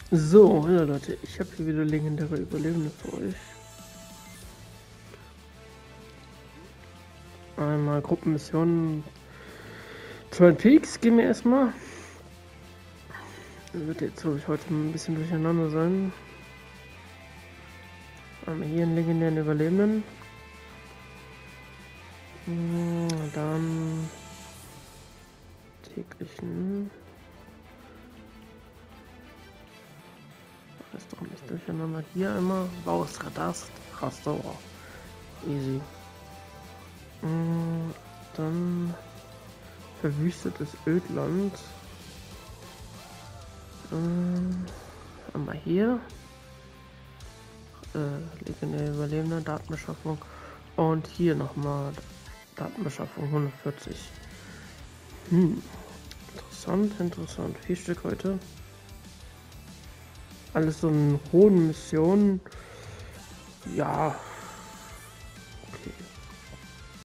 So, ja Leute, ich habe hier wieder legendäre Überlebende für euch. Einmal Gruppenmissionen Twin Peaks gehen wir erstmal. Das wird jetzt, glaube ich, heute ein bisschen durcheinander sein. Einmal hier einen legendären Überlebenden. Dann täglichen. Das ist doch nicht durcheinander. Hier einmal Baus Radast Rastauer. Easy. Dann verwüstetes Ödland. Einmal hier. Legendäre Überlebende, Datenbeschaffung. Und hier nochmal Datenbeschaffung 140. Interessant. 4 Stück heute. Alles so in hohen Missionen. Ja,